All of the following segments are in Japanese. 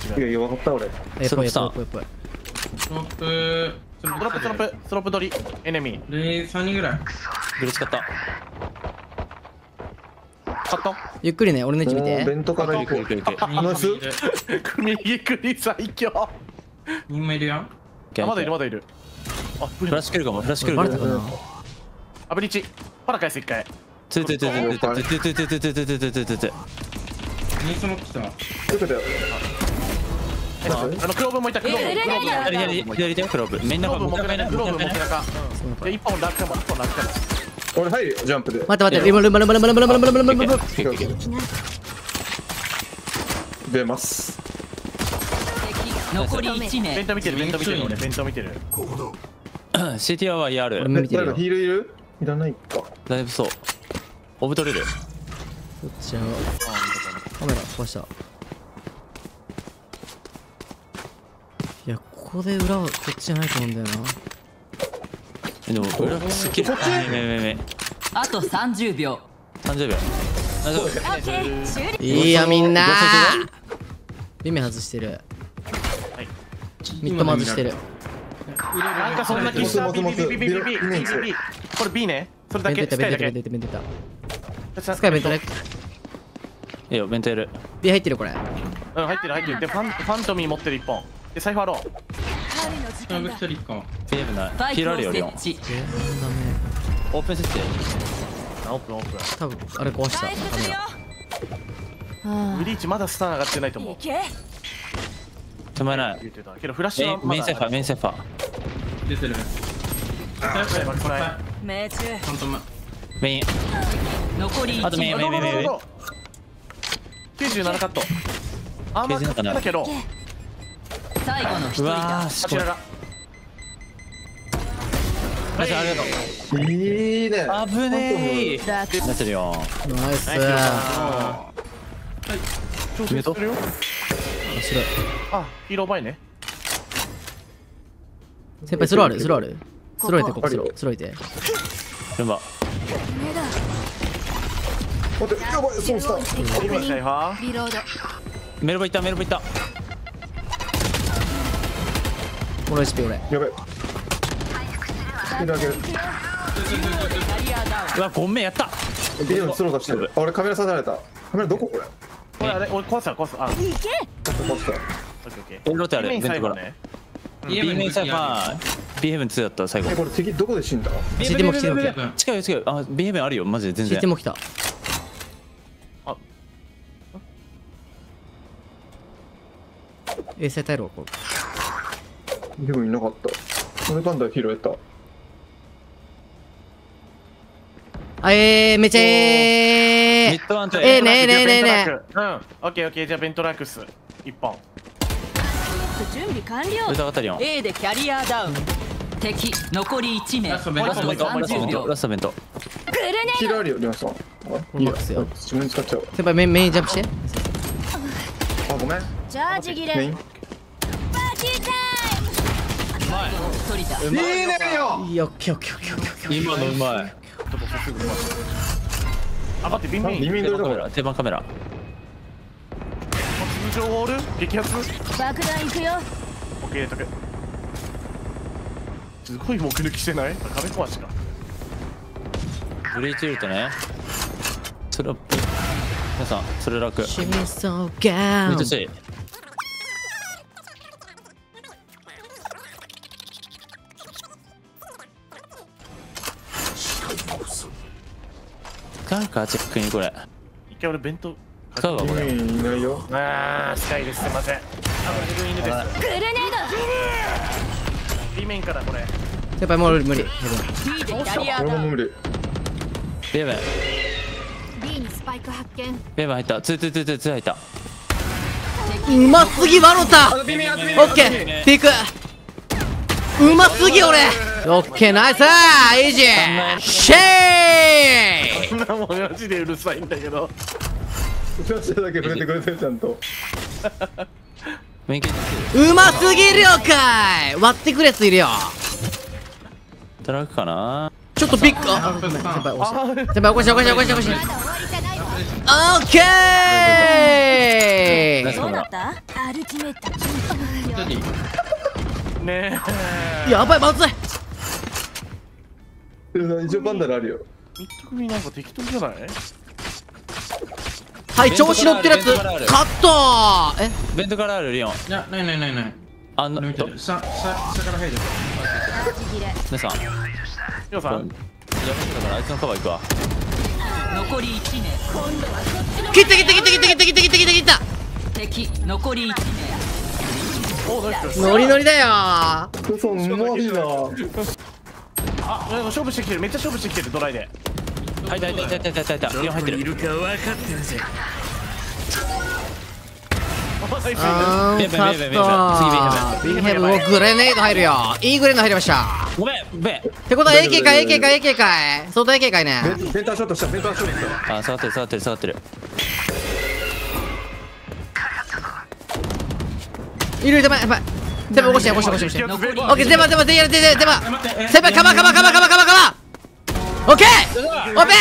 いやいや、分かった俺。 スロープさん。 スロープスロープ取りエネミー 3人ぐらい。 ブレ使った。 カットゆっくりね、俺の位置見て。 弁当から行こう。ナイス。 右クリ最強。 みんないるやん。 まだいるまだいる。あ、 フラッシュ来るかも、フラッシュ来るかも。 バレたかな。 あ、ブリッジパラ返す一回。 ついててててててててててててて。 ニース持ってきた。 よかったよ。 クローブもいた。クローブ左手クローブ。みんながクローブ向かいな。 クローブも背中。で一本落下も一本落下も。 俺入るよ、ジャンプで。 待って待って、今ルンバルンバルンバルンバルンバルンバルンバルンバルン。 出ます。 残り1名。 ベント見てるベント見てる俺ベント見てる。 CT は YR。 俺も見てるよ。 誰かヒールいる？いらないか。 だいぶそう。オブ取れる。 こっちのカメラ壊した。いや、ここで裏はこっちじゃないと思うんだよな。 でも裏スキル。めあと30秒。 30秒。大丈夫。 いいやみんな。耳外してる。ミッドも外してる。 なんかそんな気した。ビこれ B ね。それだけ。 ベントベントベントベントベント。スカイベントだけ。 いいよ、ベントやる。 B 入ってるこれ。 うん、入ってる入ってる。でファントミー持ってる1本でサイファーロー。 サーブ1人か。 セーブない。ヒールあるよ、リオン。オープン設定。 オープンオープン。 多分あれ壊したカメラ。 ブリーチまだスター上がってないと思う。 止まない。 けどフラッシュはメインセファー、メインセファー。 出てる。 これ命中。 本当メイン。 残りあとメイン、メイン、メイン、メイン。 97カット。あ、まあ、だけど。 最後の一人うわだ。 ー、すごい。 こちらが。 マジありがとう。 いいね。 危ねえ。なってるよ。 ナイス。 決めとるよ。 面白い。 あ、ヒーローバイね。 先輩スローあるスローある。スローいてここスロースローいて。 ルンバ。 待って、やばい、そうした。 サイファー。 メロボいった、メロボいった。 この HP 俺。 やばい。ヒールあげる。 うわ、ごめん、やった。 ビデオにスロー出してる。あ、俺カメラ刺された。カメラどここれ？ これあれ、俺壊すわ壊す。あ、 壊した。 オッケーオッケー。 エンロテある、ベントから。 ね。 B メインサイファー、B ヘブン2だった最後。 これ敵どこで死んだ CT も来てるわけ。 近いよ近いよ。あ、B ヘブンあるよ、マジで全然。 CT も来た。 あ、 衛星タイルはこう。 でもいなかった。俺バンダー拾えた。 あ、めちゃミッドワンとねえねえねえねえねうん、オッケーオッケー。じゃあベントラックス1本。 準備完了。 歌語りよ。 A でキャリアダウン。敵残り1名。 ラストベントあと30秒。 ラストベント。 ヒールあるよ、リマさん。あ、いいや、自分使っちゃおう。 先輩メインジャンプして。 あ、ごめん。 チャージ切れ。 メイン。 一人だ。 いいねよ。 いいよ、オッケーオッケーオッケーオッケー。 今のうまい。 あ、待って、ビンビン。 ビンビンどれだこれ。 定番カメラ。 通常ウォール激アツ。 爆弾行くよ。 オッケー、とけ。すごい目抜きしてない？壁壊しか。 ブリーチウルトね。それは皆さんそれ楽。 シミソーガン。 めっちゃ強い。使うかチェックにこれ。 一回俺弁当。 使うわこれ。 いないよ。 ああ、スカイです。すみません。自分犬です。 グレネ Bメインからこれ。 先輩もう無理。 ード。B でキャリアダウン。 俺も無理。 ベーベン。 B にスパイク発見。 ベーベン入った。ツー入った。 うますぎワロタ。オッケー。ピーク。うますぎ俺。オッケーナイスイージー。シェイ。 こんなもんマジでうるさいんだけど。 後ろ下だけ触れてくれてるちゃんと。 メインキッうますぎるよかい。割ってくるやついるよ。 トラックかな。 ちょっとピック。あ、ごめん先輩起こした。先輩起こした起こした起こした起こした。 オッケー。 ナイスカメラ。 アルティメットねやばい、まずい。 一応バンダルあるよ。 ミッド組なんか適当じゃない？ はい、調子乗ってるやつカット。え、 ベントからあるリオン。 いや、ないないないない。 あんな、 俺見てる。下から入る。 ネさん。 ヨウさんやめてたからあいつのカバー行くわ。 残り1名。 切った切った切った切った切った切った切った切った。 敵残り1名。 おナイス。 ノリノリだよ。 嘘、うまいな。 あ、勝負してきてる。めっちゃ勝負してきてる。ドライで。 はい、いたいたいたいたいたいた。リオン入ってる。 あー、カット。ビヘブもグレネード入るよ。いいグレネード入りました。 ごめん、ごめん。 ってことは AK か AK か AK かい。相当 AK かいね。 ベンターショットした、ベンターショットした。 あ、下がってる下がってる下がってる。 いる、やばいやばい。手羽起こして起こして起こして。オッケー、手羽手羽手羽手羽手羽。先輩カバーカバーカバーカバーカバーカバー。オッケー。オッケ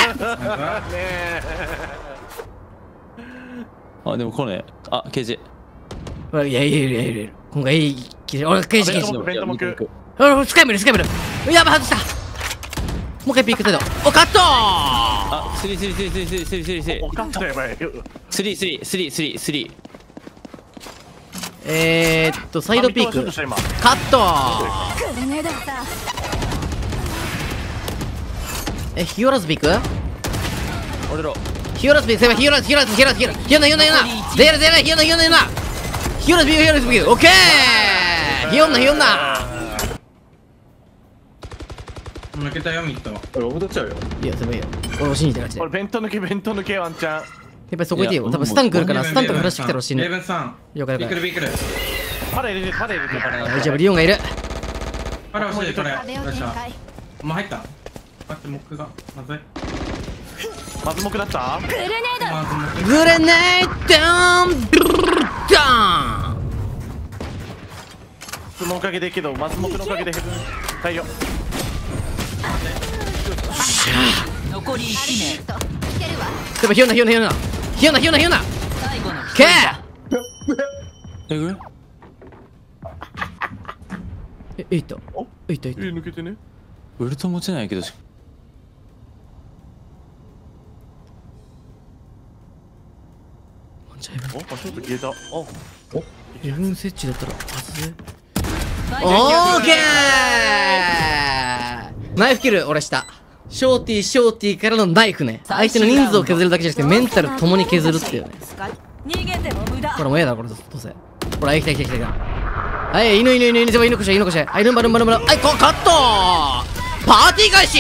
あ、でもこれね。あ、ケージ。 ー。いやいやいやいやいや。今回いい。俺ケージケージ。 ベントもく。 スカイムルスカイムル。やばい、外した。もう一回ピック程度。お、カット。 あ、スリースリースリースリースリースリースリースリーおかったやばい。 スリースリースリースリースリー。 サイドピーク。カット。 グレネードだ。 え、ヒオラズピーク？ 俺ら。 ヒオラズピーク、ヒオラズヒオラズヒオラズヒオラズヒオナヒオナヒオナゼラゼラヒオナヒオナヒオナヒオラズピークヒオラズピーク。オッケー。ヒオナヒオナ。 抜けたよ、ミッド。 俺、オブ取っちゃうよ。 いや、でもいいよ。俺を信じてなくて。 これベント抜けワンチャン。 やっぱりそこいてよ。多分スタン来るからスタンとかフラッシュ来たら死ぬ。 レーブンさん。 了解了解。 ビクルビクル。 パラ入れてパラ入れて。 大丈夫、リオンがいる。 パラ押してこれ。よ壁をっしゃ。 展開。 お前入った。待って、モックが。まずい。 まずもくなったグレネード。 まずモック。 グレネードダン。 そのおかげでけど、まずもくのおかげでヘブン。対応。 残り1名。 でもヒオナヒオナヒオナヒオナヒオナヒオナ。 最後のケー。 えぐい。 いった。いったいった。 抜けてね。 ウルト持ちないけど。 お、ちょっと消えた。お、 ヘブン設置だったら外れ。 最オーケー。ナイフキル俺したショーティーからのナイフね。相手の人数を削るだけじゃなくてメンタルともに削るっていうね。 逃げても無駄。 これもう嫌だこれどうせ。ほら来た来た来た来た。はい犬全部犬こし犬こし。はいルンバはいカット。パーティー開始。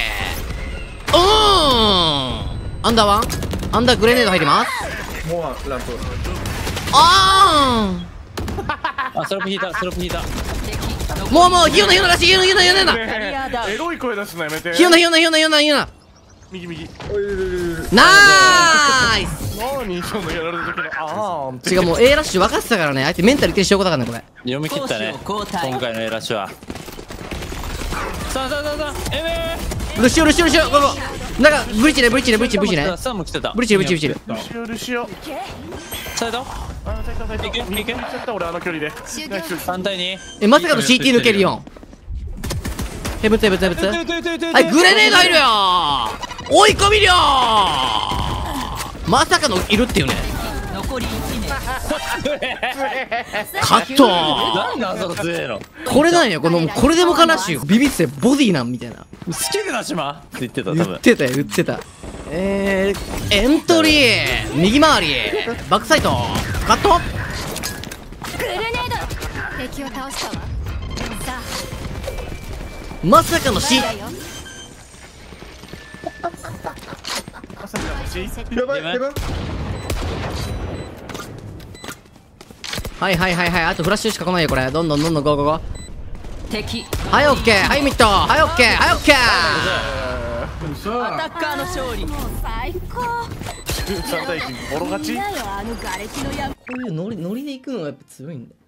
アンダーワンアンダーグレネード入ります。 もうランプ。 ああ、ストラップ引いたストラップ引いた。 もうヒヨナらしいヒヨナエロい声出すのやめて。 ヒヨナ右。 ナイス。 何そのやられた時のあーん。 違うもう A ラッシュ分かってたからね。相手メンタルいってる証拠だからねこれ。 読み切ったね今回のエラッシュは。さあルシオゴーゴー。なんかブリッジねスタンも来てた。 ブリッジルシオ。 サイドあ、最高。いけ俺あの距離で。 3対2。 えまさかの CT 抜けるよ。ヘブンはいグレネード入るよ。追い込み量まさかのいるっていうね。 残り1名。 カット。 なんであそこ強えの。 これなんやこれでも悲しい。ビビってボディなんみたいな好きでなしまって言ってた多分。 言ってた。エントリー右回りバックサイドカット。 グレネード。敵を倒したわ。さまさかの C。 あ、 やばい、やばい。 はいあとフラッシュしか来ないよこれ。どんどんゴー。 敵。 はいオッケーはいミッドはいオッケー嘘。 アタッカーの勝利。 もう最高。 3対1ボロ勝ち。 なんだよあの瓦礫の山。 こういうノリで行くのがやっぱ強いんだよ。